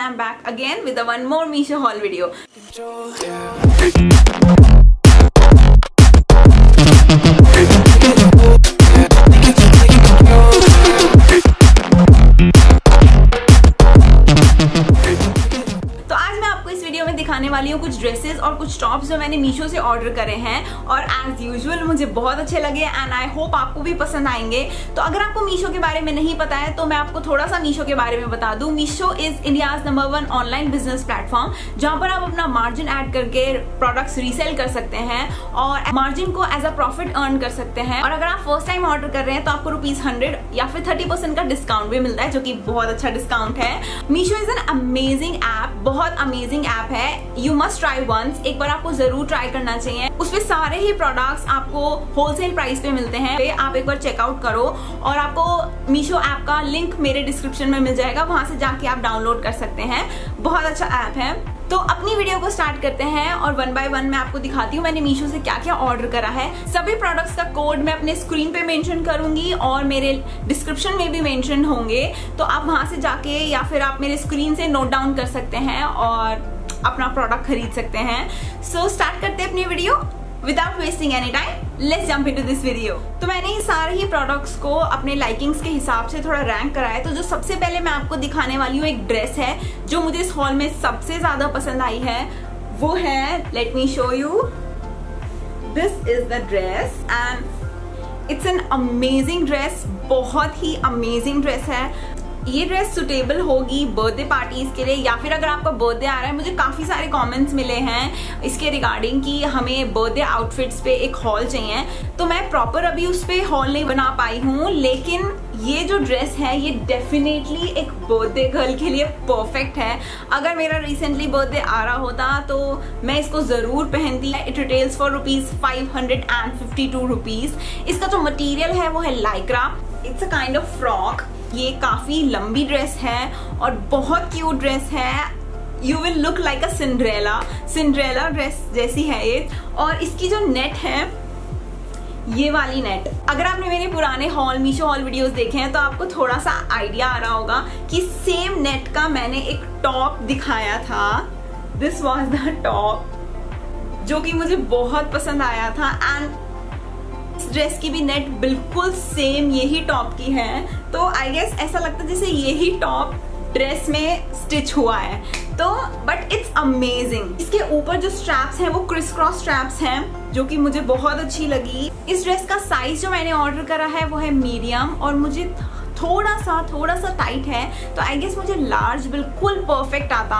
I am back again with a one more Meesho haul video. दिखाने वाली हूँ कुछ ड्रेसेस और कुछ टॉप्स जो मैंने मीशो से ऑर्डर करे हैं और एज यूजुअल मुझे बहुत अच्छे लगे एंड आई होप आपको भी पसंद आएंगे। तो अगर आपको मीशो के बारे में नहीं पता है तो मैं आपको थोड़ा सा मीशो के बारे में बता दूं। Meesho is India's number 1 online business platform जहां पर आप अपना मार्जिन ऐड करके प्रोडक्ट्स रीसेल कर सकते हैं और मार्जिन को एज अ प्रॉफिट अर्न कर सकते हैं। और अगर आप फर्स्ट टाइम ऑर्डर कर रहे हैं तो आपको ₹100 या फिर 30% का डिस्काउंट भी मिलता है, जो कि बहुत अच्छा डिस्काउंट है। Meesho is an amazing app, बहुत अमेजिंग ऐप है। यू मस्ट ट्राई वंस, एक बार आपको जरूर ट्राई करना चाहिए। उसमें सारे ही प्रोडक्ट्स आपको होलसेल प्राइस पे मिलते हैं। आप एक बार चेकआउट करो और आपको मीशो ऐप का लिंक मेरे डिस्क्रिप्शन में मिल जाएगा, वहां से जाके आप डाउनलोड कर सकते हैं। बहुत अच्छा ऐप है। तो अपनी वीडियो को स्टार्ट करते हैं और वन बाय वन मैं आपको दिखाती हूँ मैंने मीशो से क्या क्या ऑर्डर करा है। सभी प्रोडक्ट्स का कोड मैं अपने स्क्रीन पे मेंशन करूंगी और मेरे डिस्क्रिप्शन में भी मेंशन होंगे, तो आप वहां से जाके या फिर आप मेरे स्क्रीन से नोट डाउन कर सकते हैं और अपना प्रोडक्ट खरीद सकते हैं। सो स्टार्ट करते हैं अपनी video without wasting any time. Let's jump into this video. तो मैंने ये सारे ही प्रोडक्ट्स को अपने लाइकिंग्स के हिसाब से थोड़ा रैंक करा है। तो जो सबसे पहले मैं आपको दिखाने वाली हूँ एक ड्रेस है जो मुझे इस हॉल में सबसे ज्यादा पसंद आई है, वो है, let me show you, this is the dress and it's an amazing dress. बहुत ही अमेजिंग ड्रेस है। ये ड्रेस सुटेबल होगी बर्थडे पार्टीज के लिए या फिर अगर आपका बर्थडे आ रहा है। मुझे काफी सारे कमेंट्स मिले हैं इसके रिगार्डिंग कि हमें बर्थडे आउटफिट्स पे एक हॉल चाहिए, तो मैं प्रॉपर अभी उस पे हॉल नहीं बना पाई हूँ, लेकिन ये जो ड्रेस है ये डेफिनेटली एक बर्थडे गर्ल के लिए परफेक्ट है। अगर मेरा रिसेंटली बर्थडे आ रहा होता तो मैं इसको जरूर पहनती। It retails for ₹552। इसका जो मटेरियल है वो है lycra. It's a kind of frock. ये काफी लंबी ड्रेस है और बहुत क्यूट ड्रेस है। You will look like a Cinderella dress जैसी है ये। और इसकी जो नेट है, ये वाली नेट, अगर आपने मेरे पुराने हॉल मीशो हॉल वीडियोस देखे हैं तो आपको थोड़ा सा आइडिया आ रहा होगा कि सेम नेट का मैंने एक टॉप दिखाया था। दिस वॉज द टॉप जो कि मुझे बहुत पसंद आया था एंड इस ड्रेस की भी नेट बिल्कुल सेम यही टॉप की है। तो आई गेस ऐसा लगता है जैसे यही टॉप ड्रेस में स्टिच हुआ है। तो बट इट्स अमेजिंग। इसके ऊपर जो स्ट्रैप्स हैं वो क्रिस क्रॉस स्ट्रैप्स हैं जो कि मुझे बहुत अच्छी लगी। इस ड्रेस का साइज जो मैंने ऑर्डर करा है वो है मीडियम और मुझे थोड़ा सा टाइट है, तो आई गेस मुझे लार्ज बिल्कुल परफेक्ट आता।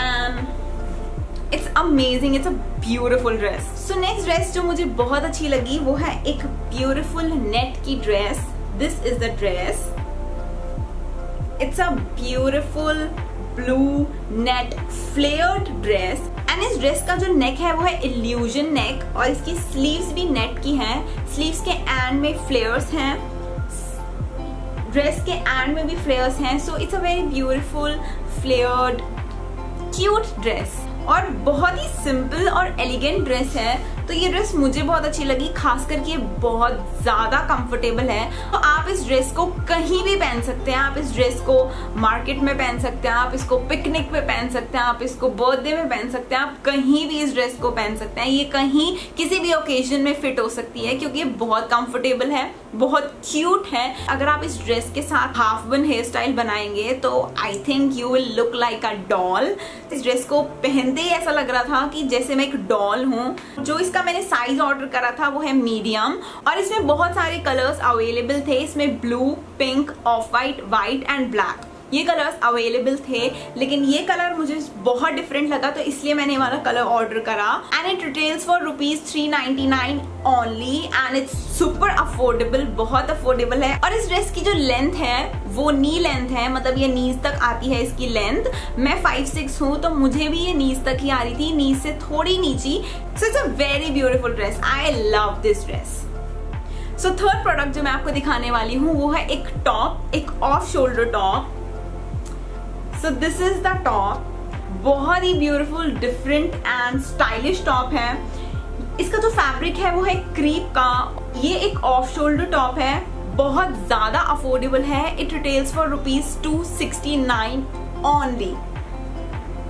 It's amazing, it's a beautiful dress. So next dress जो मुझे बहुत अच्छी लगी वो है एक ब्यूटिफुल नेट की dress. This is the dress. It's a beautiful blue net flared dress and इस ड्रेस का जो नेक है वो है इल्यूजन नेक और इसकी स्लीव्स भी नेट की हैं। स्लीव्स के एंड में फ्लेयर्स हैं, ड्रेस के एंड में भी फ्लेयर्स हैं। So it's a very beautiful flared cute dress और बहुत ही सिंपल और एलिगेंट ड्रेस है। तो ये ड्रेस मुझे बहुत अच्छी लगी, खास करके ये बहुत ज्यादा कंफर्टेबल है। तो आप इस ड्रेस को कहीं भी पहन सकते हैं। आप इस ड्रेस को मार्केट में पहन सकते हैं, आप इसको पिकनिक पे पहन सकते हैं, आप इसको बर्थडे में पहन सकते हैं, आप कहीं भी इस ड्रेस को पहन सकते हैं। ये कहीं किसी भी ओकेजन में फिट हो सकती है क्योंकि ये बहुत कंफर्टेबल है, बहुत क्यूट है। अगर आप इस ड्रेस के साथ हाफ बन हेयर स्टाइल बनाएंगे तो I think you will look like a doll. इस ड्रेस को पहनते ही ऐसा लग रहा था कि जैसे मैं एक डॉल हूँ। जो इसका मैंने साइज ऑर्डर करा था वो है मीडियम और इसमें बहुत सारे कलर्स अवेलेबल थे। इसमें blue, pink, off white and black, ये कलर्स अवेलेबल थे, लेकिन ये कलर मुझे बहुत डिफरेंट लगा तो इसलिए मैंने वाला कलर ऑर्डर करा and it retails for ₹399 only and it's super affordable, बहुत अफोर्डेबल है। और इस ड्रेस की जो लेंथ है वो नी लेंथ है, मतलब ये नीज तक आती है इसकी लेंथ। मैं 5'6" हूँ तो मुझे भी ये नीज तक ही आ रही थी, नीज से थोड़ी नीची। So it's a very beautiful dress, I love this dress. So third product जो मैं आपको दिखाने वाली हूँ वो है एक टॉप, एक off shoulder top. So this is the top, बहुत ही beautiful, different and stylish top है। इसका जो फैब्रिक है वो है क्रीप का। ये एक ऑफ शोल्डर टॉप है, बहुत ज्यादा अफोर्डेबल है। It retails for ₹269 only.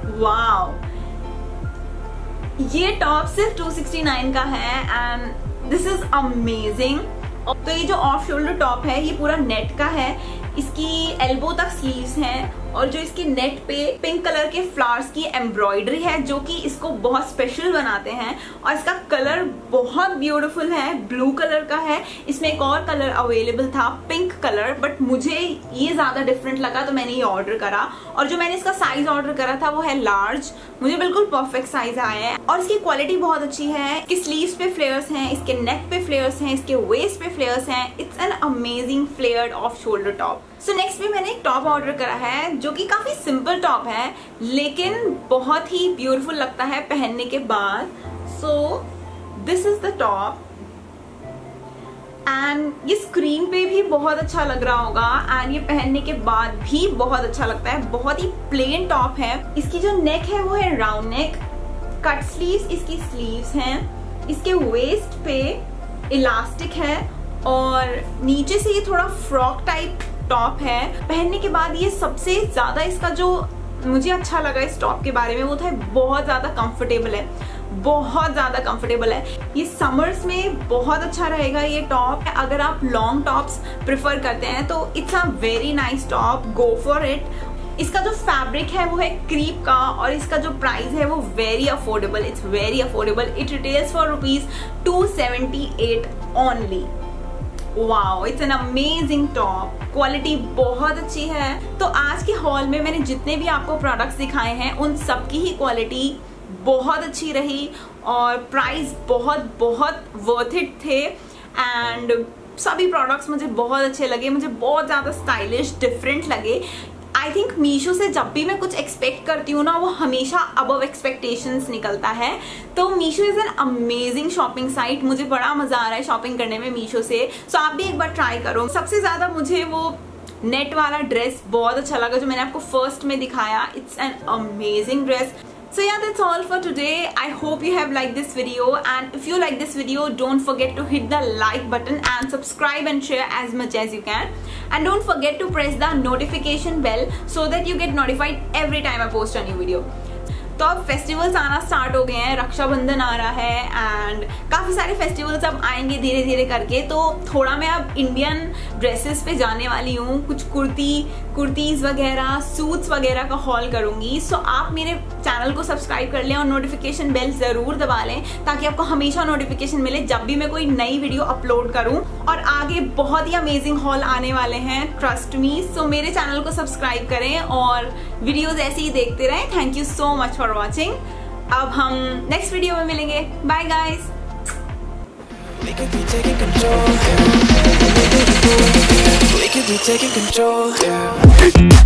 Wow, ये टॉप सिर्फ 269 का है एंड दिस इज अमेजिंग। तो ये जो ऑफ शोल्डर टॉप है ये पूरा नेट का है, इसकी एल्बो तक स्लीव्स हैं और जो इसके नेट पे पिंक कलर के फ्लावर्स की एम्ब्रॉयडरी है जो कि इसको बहुत स्पेशल बनाते हैं। और इसका कलर बहुत ब्यूटीफुल है, ब्लू कलर का है। इसमें एक और कलर अवेलेबल था पिंक कलर, बट मुझे ये ज्यादा डिफरेंट लगा तो मैंने ये ऑर्डर करा। और जो मैंने इसका साइज ऑर्डर करा था वो है लार्ज, मुझे बिल्कुल परफेक्ट साइज आया है और इसकी क्वालिटी बहुत अच्छी है। इसके स्लीव्स पे फ्लेयर्स हैं, इसके नेक पे फ्लेयर्स हैं, इसके वेस्ट पे फ्लेयर्स हैं। It's an amazing flared off shoulder top. So next भी मैंने एक टॉप ऑर्डर करा है जो कि काफी सिंपल टॉप है लेकिन बहुत ही ब्यूटीफुल लगता है पहनने के बाद। So this is the top and ये स्क्रीन पे भी बहुत अच्छा लग रहा होगा एंड ये पहनने के बाद भी बहुत अच्छा लगता है। बहुत ही प्लेन टॉप है। इसकी जो नेक है वो है राउंड नेक, कट स्लीव्स इसकी स्लीव्स हैं, इसके वेस्ट पे इलास्टिक है और नीचे से ये थोड़ा फ्रॉक टाइप टॉप है। पहनने के बाद ये सबसे ज्यादा इसका जो मुझे अच्छा लगा इस टॉप के बारे में वो था बहुत ज्यादा कंफर्टेबल है, बहुत ज्यादा कंफर्टेबल है। ये समर्स में बहुत अच्छा रहेगा ये टॉप। अगर आप लॉन्ग टॉप्स प्रिफर करते हैं तो it's a very nice top, go for it. इसका जो फैब्रिक है वो है क्रीप का और इसका जो प्राइस है वो very affordable, it's very affordable. It retails for ₹278 only. Wow, it's an amazing top, quality बहुत अच्छी है। तो आज के हॉल में मैंने जितने भी आपको प्रोडक्ट्स दिखाए हैं उन सब की ही क्वालिटी बहुत अच्छी रही और प्राइस बहुत बहुत वर्थ इट थे एंड सभी प्रोडक्ट्स मुझे बहुत अच्छे लगे, मुझे बहुत ज़्यादा स्टाइलिश डिफरेंट लगे। आई थिंक मीशो से जब भी मैं कुछ एक्सपेक्ट करती हूँ ना वो हमेशा अबव एक्सपेक्टेशंस निकलता है। तो Meesho is an amazing shopping site, मुझे बड़ा मजा आ रहा है शॉपिंग करने में मीशो से। सो आप भी एक बार ट्राई करो। सबसे ज्यादा मुझे वो नेट वाला ड्रेस बहुत अच्छा लगा जो मैंने आपको फर्स्ट में दिखाया। It's an amazing dress. So yeah, that's all for today. I hope you have liked this video and if you like this video don't forget to hit the like button and subscribe and share as much as you can and don't forget to press the notification bell so that you get notified every time I post a new video. तो अब festivals आना start हो गए हैं, रक्षाबंधन आ रहा है and काफ़ी सारे फेस्टिवल्स अब आएंगे धीरे धीरे करके। तो थोड़ा मैं अब इंडियन ड्रेसेस पे जाने वाली हूँ, कुछ कुर्तीज़ वगैरह, सूट्स वगैरह का हॉल करूँगी। सो आप मेरे चैनल को सब्सक्राइब कर लें और नोटिफिकेशन बेल ज़रूर दबा लें ताकि आपको हमेशा नोटिफिकेशन मिले जब भी मैं कोई नई वीडियो अपलोड करूँ। और आगे बहुत ही अमेजिंग हॉल आने वाले हैं, ट्रस्ट मी। सो मेरे चैनल को सब्सक्राइब करें और वीडियोज़ ऐसे ही देखते रहें। Thank you so much for watching. अब हम नेक्स्ट वीडियो में मिलेंगे। Bye guys. We could be taking control. We could be taking control.